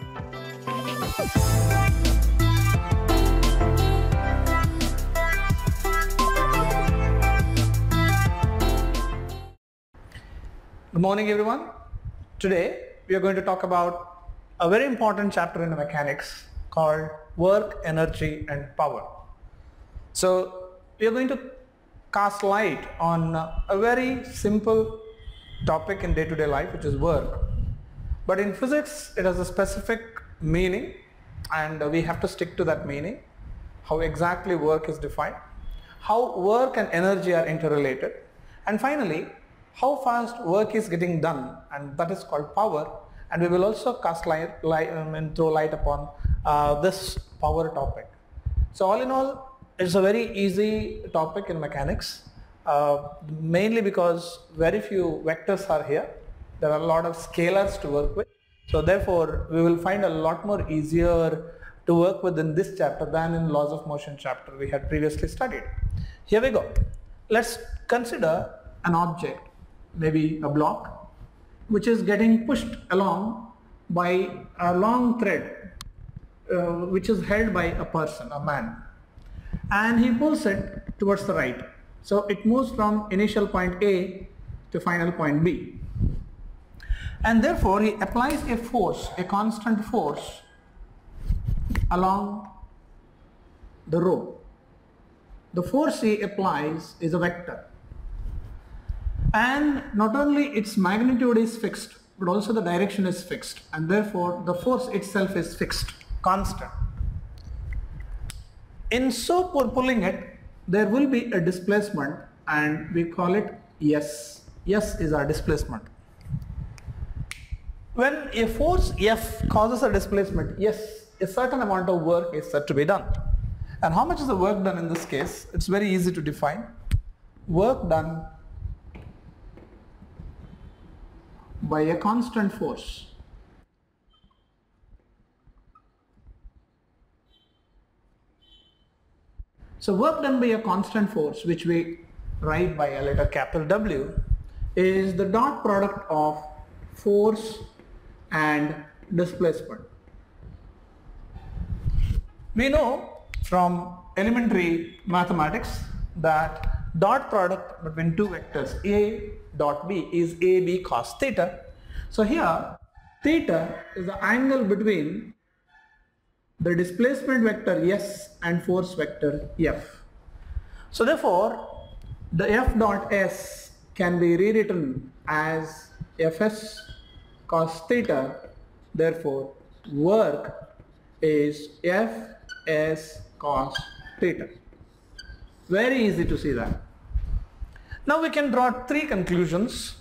Good morning everyone. Today we are going to talk about a very important chapter in mechanics called work, energy and power. So we are going to cast light on a very simple topic in day-to-day life, which is work. But in physics it has a specific meaning and we have to stick to that meaning, how exactly work is defined, how work and energy are interrelated, and finally how fast work is getting done, and that is called power. And we will also cast throw light upon this power topic. So all in all, it's a very easy topic in mechanics, mainly because very few vectors are here. There are a lot of scalars to work with. So therefore, we will find a lot more easier to work with in this chapter than in laws of motion chapter we had previously studied. Here we go. Let's consider an object, maybe a block, which is getting pushed along by a long thread which is held by a person, a man, and he pulls it towards the right. So it moves from initial point A to final point B, and therefore he applies a force, a constant force along the row. The force he applies is a vector, and not only its magnitude is fixed but also the direction is fixed, and therefore the force itself is fixed, constant. In so pulling it, there will be a displacement and we call it S. S is our displacement. When a force F causes a displacement S, a certain amount of work is said to be done. And how much is the work done in this case? It's very easy to define. Work done by a constant force. So work done by a constant force, which we write by a letter capital W, is the dot product of force and displacement. We know from elementary mathematics that dot product between two vectors A dot B is AB cos theta. So here theta is the angle between the displacement vector S and force vector F. So therefore the F dot S can be rewritten as Fs cos theta. Therefore work is Fs cos theta. Very easy to see that. Now we can draw three conclusions,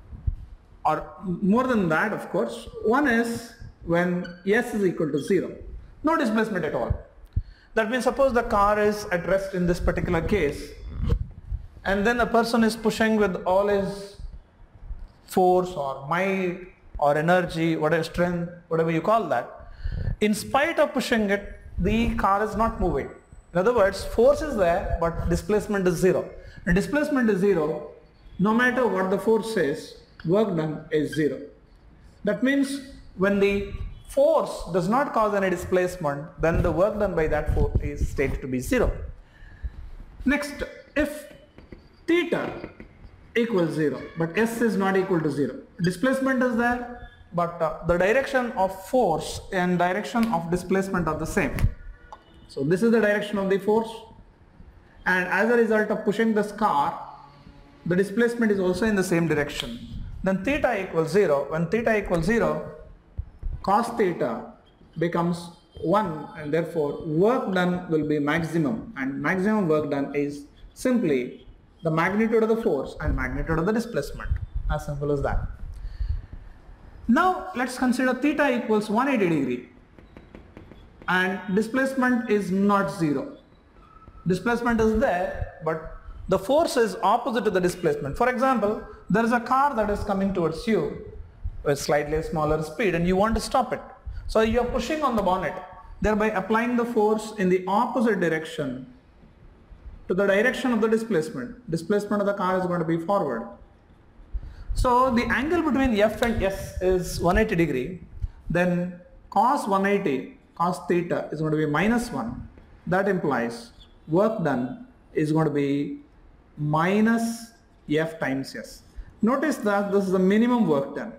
or more than that of course. One is when S is equal to 0, no displacement at all. That means suppose the car is at rest in this particular case, and then a person is pushing with all his force or might or energy, whatever strength, whatever you call that. In spite of pushing it, the car is not moving. In other words, force is there but displacement is 0. And displacement is 0, no matter what the force is, work done is 0. That means when the force does not cause any displacement, then the work done by that force is stated to be 0. Next, if theta equals 0 but S is not equal to 0, displacement is there but the direction of force and direction of displacement are the same. So this is the direction of the force, and as a result of pushing this car, the displacement is also in the same direction. Then theta equals 0. When theta equals 0, cos theta becomes 1, and therefore work done will be maximum, and maximum work done is simply the magnitude of the force and magnitude of the displacement. As simple as that. Now let's consider theta equals 180 degree and displacement is not 0. Displacement is there but the force is opposite to the displacement. For example, there is a car that is coming towards you with slightly smaller speed and you want to stop it. So you are pushing on the bonnet, thereby applying the force in the opposite direction to the direction of the displacement. Displacement of the car is going to be forward. So the angle between F and S is 180 degree. Then cos 180, cos theta is going to be minus 1. That implies work done is going to be minus F times S. Notice that this is the minimum work done.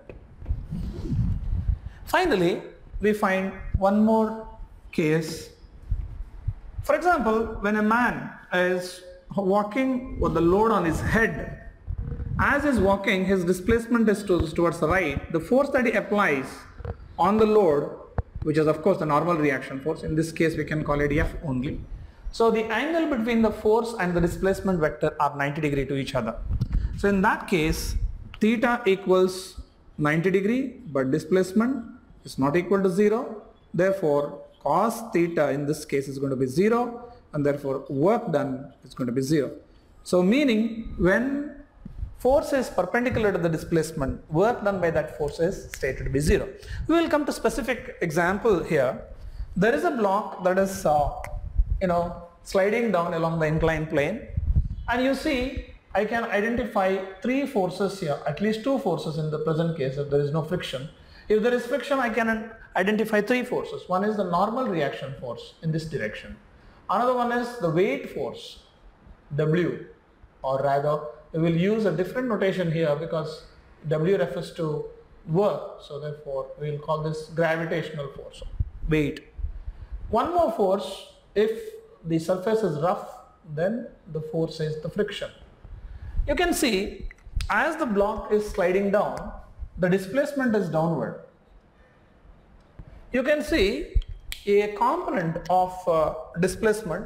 Finally, we find one more case. For example, when a man is walking with the load on his head, as he's walking, his displacement is towards the right. The force that he applies on the load, which is of course the normal reaction force, in this case we can call it F only. So the angle between the force and the displacement vector are 90 degree to each other. So in that case, theta equals 90 degree, but displacement is not equal to 0. Therefore, cos theta in this case is going to be 0, and therefore work done is going to be 0. So meaning, when force is perpendicular to the displacement, work done by that force is stated to be 0. We will come to specific example here. There is a block that is sliding down along the inclined plane, and you see I can identify 3 forces here, at least 2 forces in the present case if there is no friction. If there is friction, I can identify 3 forces. One is the normal reaction force in this direction. Another one is the weight force, W, or rather we will use a different notation here because W refers to work, so therefore we will call this gravitational force, weight. One more force, if the surface is rough, then the force is the friction. You can see as the block is sliding down, the displacement is downward. You can see a component of displacement,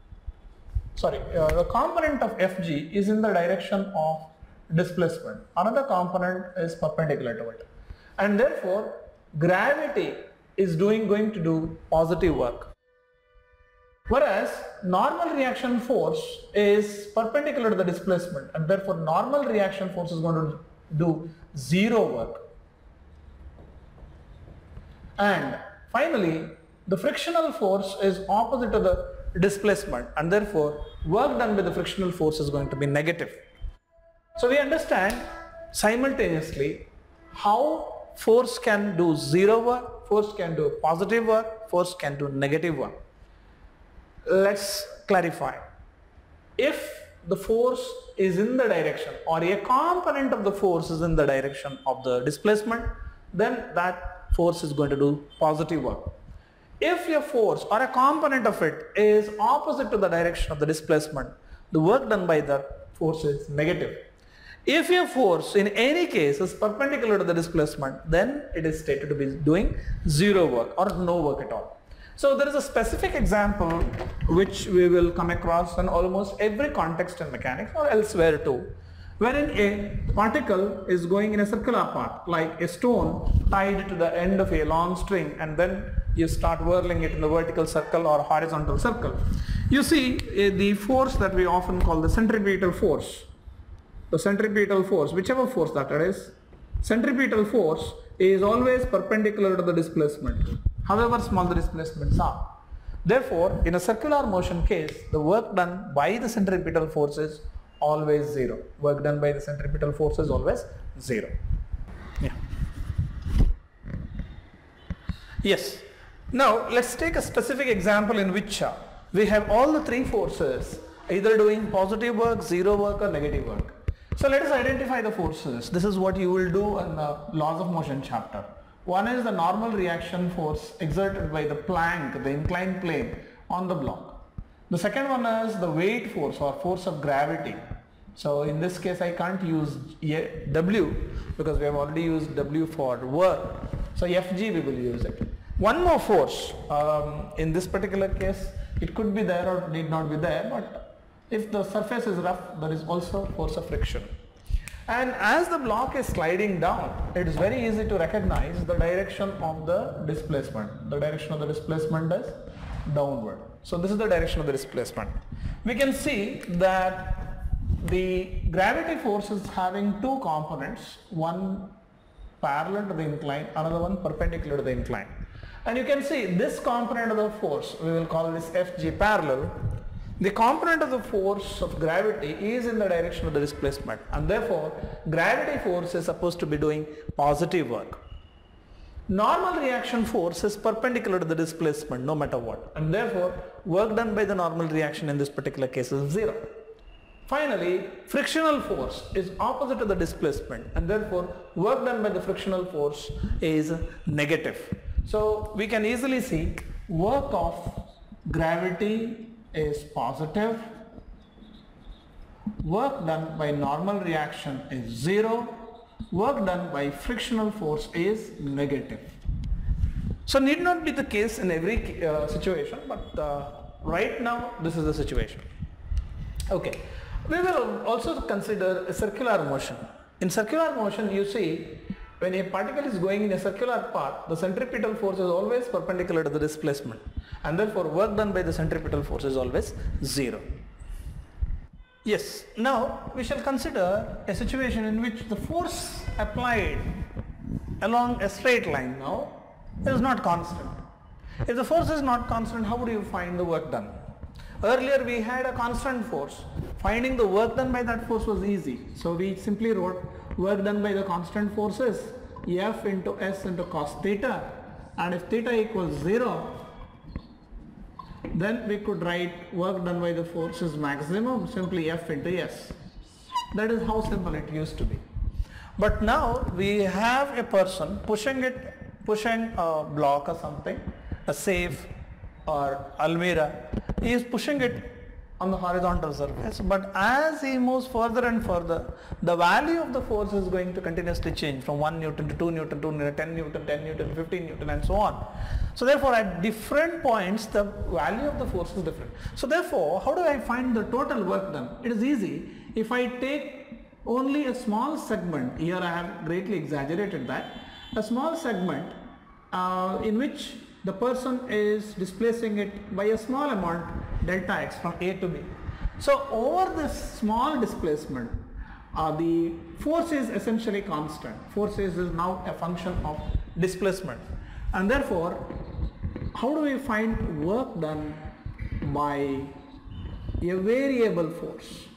the component of Fg is in the direction of displacement. Another component is perpendicular to it, and therefore gravity is going to do positive work. Whereas normal reaction force is perpendicular to the displacement, and therefore normal reaction force is going to do 0 work. And finally, the frictional force is opposite to the displacement, and therefore work done by the frictional force is going to be negative. So we understand simultaneously how force can do 0 work, force can do positive work, force can do negative work. Let's clarify. If the force is in the direction, or a component of the force is in the direction of the displacement, then that force is going to do positive work. If a force or a component of it is opposite to the direction of the displacement, the work done by the force is negative. If a force in any case is perpendicular to the displacement, then it is stated to be doing 0 work or no work at all. So there is a specific example which we will come across in almost every context in mechanics or elsewhere too, wherein a particle is going in a circular path, like a stone tied to the end of a long string, and then you start whirling it in the vertical circle or horizontal circle. You see the force that we often call the centripetal force. The centripetal force, whichever force that it is, centripetal force is always perpendicular to the displacement, however small the displacements are. Therefore, in a circular motion case, the work done by the centripetal force is always 0. Work done by the centripetal force is always 0. Yeah. Yes. Now let's take a specific example in which we have all the 3 forces either doing positive work, 0 work, or negative work. So let us identify the forces. This is what you will do in the laws of motion chapter. One is the normal reaction force exerted by the plank, the inclined plane on the block. The second one is the weight force or force of gravity. So in this case I can't use W because we have already used W for work. So Fg we will use it. One more force, in this particular case it could be there or need not be there, but if the surface is rough, there is also force of friction. And as the block is sliding down, it is very easy to recognize the direction of the displacement. The direction of the displacement is downward. So this is the direction of the displacement. We can see that the gravity force is having 2 components, one parallel to the incline, another one perpendicular to the incline. And you can see this component of the force, we will call this Fg parallel. The component of the force of gravity is in the direction of the displacement, and therefore gravity force is supposed to be doing positive work. normal reaction force is perpendicular to the displacement no matter what, and therefore work done by the normal reaction in this particular case is 0. Finally, frictional force is opposite to the displacement, and therefore work done by the frictional force is negative. So we can easily see work of gravity is positive, work done by normal reaction is 0, work done by frictional force is negative. So need not be the case in every situation, but right now this is the situation. Okay, we will also consider a circular motion. In circular motion, you see when a particle is going in a circular path, the centripetal force is always perpendicular to the displacement, and therefore work done by the centripetal force is always 0. Yes, now we shall consider a situation in which the force applied along a straight line now is not constant. If the force is not constant, how would you find the work done? Earlier we had a constant force. Finding the work done by that force was easy. So we simply wrote work done by the constant force is F into S into cos theta, and if theta equals 0, then we could write work done by the force is maximum, simply F into S. That is how simple it used to be. But now we have a person pushing a block or something, a safe or Almira. He is pushing it on the horizontal surface, but as he moves further and further, the value of the force is going to continuously change from 1 Newton to 2 Newton, 2 Newton, 10 Newton, 10 Newton, 15 Newton, and so on. So therefore at different points the value of the force is different. So therefore, how do I find the total work done? It is easy. If I take only a small segment, here I have greatly exaggerated that, a small segment in which the person is displacing it by a small amount delta x from A to B. So over this small displacement, the force is essentially constant. Force is now a function of displacement, and therefore how do we find work done by a variable force?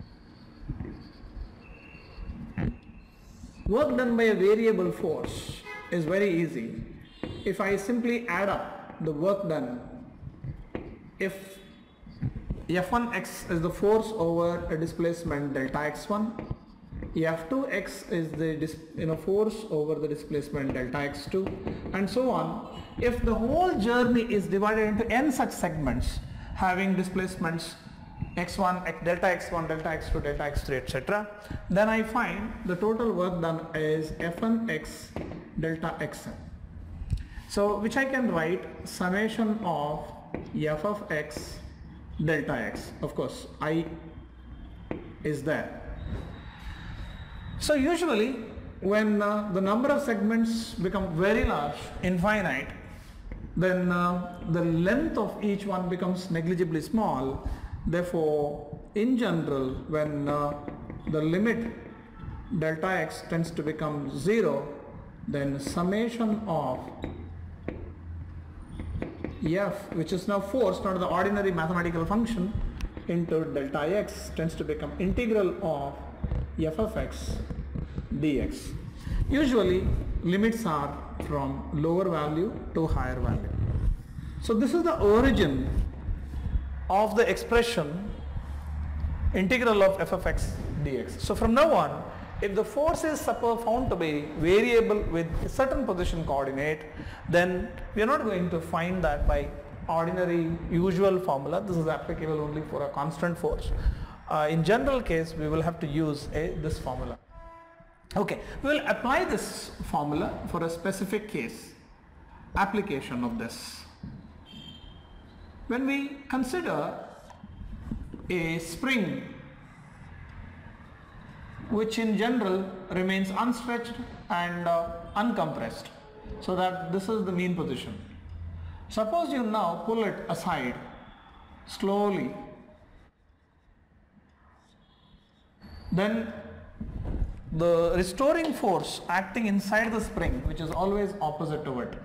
Work done by a variable force is very easy. If I simply add up the work done, if F1x is the force over a displacement delta x1, F2x is the force over the displacement delta x2, and so on. If the whole journey is divided into n such segments having displacements x1, delta x1, delta x2, delta x3, etc., then I find the total work done is F1x delta xn. So which I can write summation of f of x delta x. Of course I is there. So usually when the number of segments become very large, infinite, then the length of each one becomes negligibly small. Therefore in general, when the limit delta x tends to become 0, then summation of f, which is now force, not the ordinary mathematical function, into delta x tends to become integral of f of x dx. Usually limits are from lower value to higher value. So this is the origin of the expression integral of f of x dx. So from now on, if the force is found to be variable with a certain position coordinate, then we are not going to find that by ordinary usual formula. This is applicable only for a constant force. In general case, we will have to use this formula. Okay, we will apply this formula for a specific case, application of this. When we consider a spring which in general remains unstretched and uncompressed, so that this is the mean position. Suppose you now pull it aside slowly, then the restoring force acting inside the spring, which is always opposite to it,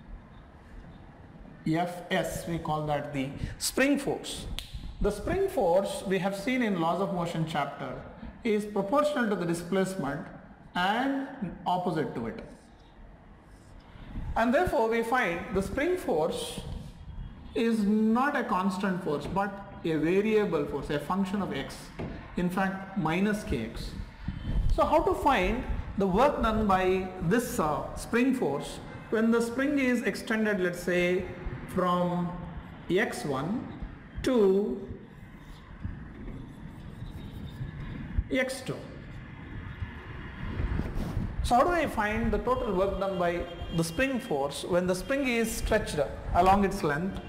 Fs, we call that the spring force. The spring force we have seen in laws of motion chapter is proportional to the displacement and opposite to it. And therefore we find the spring force is not a constant force but a variable force, a function of x, in fact minus kx. So how to find the work done by this spring force when the spring is extended, let's say from x1 to x2. So how do I find the total work done by the spring force when the spring is stretched along its length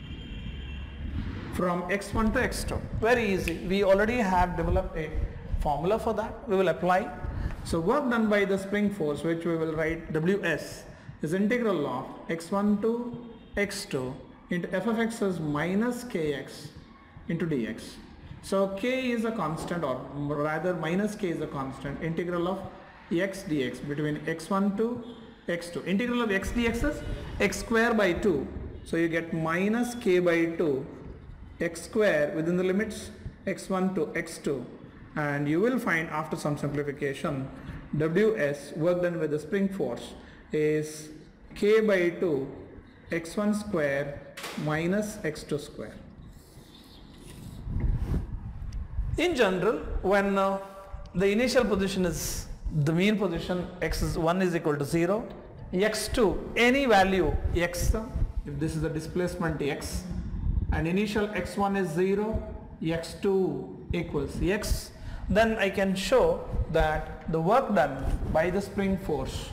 from x1 to x2? Very easy. We already have developed a formula for that. We will apply. So work done by the spring force, which we will write Ws, is integral of x1 to x2 into f of x is minus kx into dx. So k is a constant, or rather minus k is a constant. Integral of x dx between x1 to x2. Integral of x dx is x square by 2. So you get minus k by 2 x square within the limits x1 to x2, and you will find after some simplification Ws, work done with the spring force, is k by 2 x1 square minus x2 square. In general, when the initial position is the mean position, x1 is equal to 0, x2 any value x, if this is the displacement x, and initial x1 is 0, x2 equals x, then I can show that the work done by the spring force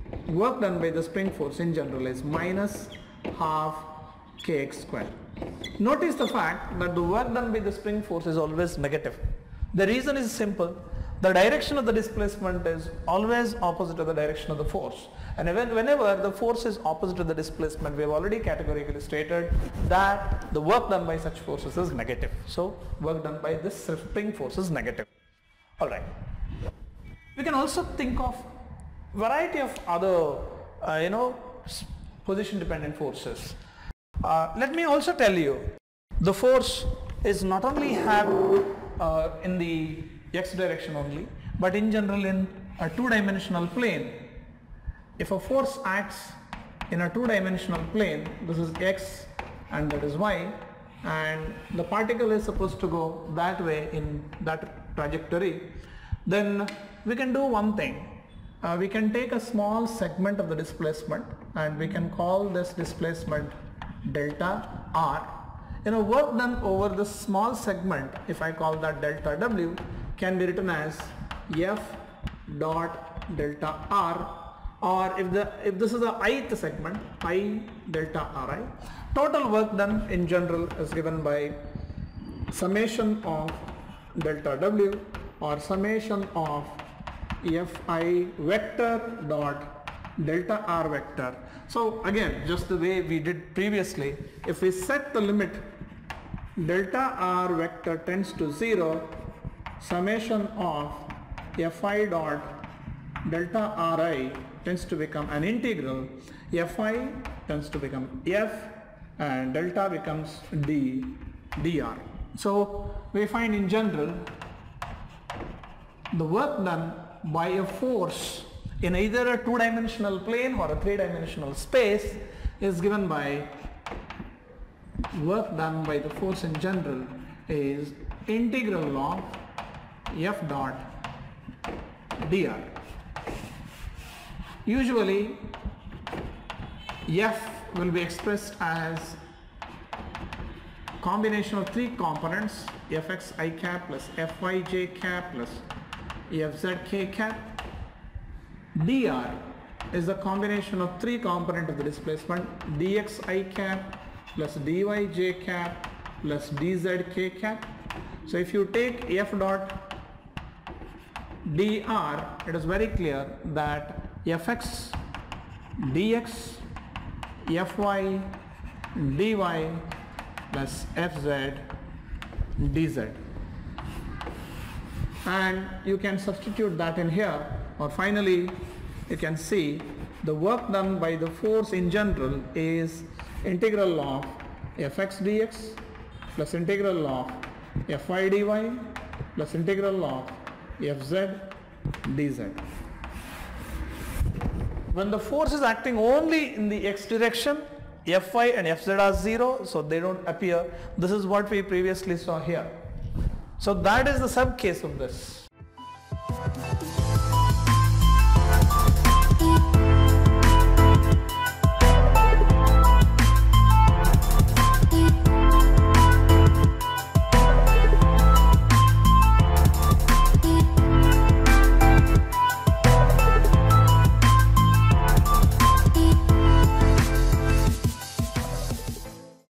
in general is minus half kx square. Notice the fact that the work done by the spring force is always negative. The reason is simple. The direction of the displacement is always opposite to the direction of the force, and whenever the force is opposite to the displacement, we have already categorically stated that the work done by such forces is negative. So work done by this spring force is negative. Alright. We can also think of variety of other position dependent forces. Let me also tell you, the force is not only have in the x direction only, but in general in a two-dimensional plane. If a force acts in a two-dimensional plane, this is x and that is y, and the particle is supposed to go that way in that trajectory, then we can do one thing. We can take a small segment of the displacement and we can call this displacement delta r. Work done over this small segment, if I call that delta w, can be written as f dot delta r, or if this is a ith segment, I delta ri. Total work done in general is given by summation of delta w or summation of fi vector dot delta r vector. So again, just the way we did previously, if we set the limit delta r vector tends to 0, summation of fi dot delta ri tends to become an integral, fi tends to become f, and delta becomes dr. So we find in general the work done by a force in either a two-dimensional plane or a three-dimensional space is given by work done by the force in general is integral of f dot dr. Usually f will be expressed as combination of three components, fx I cap plus fy j cap plus fz k cap. Dr is the combination of three components of the displacement, dx I cap plus dy j cap plus dz k cap. So if you take f dot dr, it is very clear that fx dx fy dy plus fz dz, and you can substitute that in here, or finally you can see the work done by the force in general is integral of fx dx plus integral of fy dy plus integral of fz dz. When the force is acting only in the x direction, Fy and Fz are 0, so they don't appear. This is what we previously saw here. So that is the sub case of this.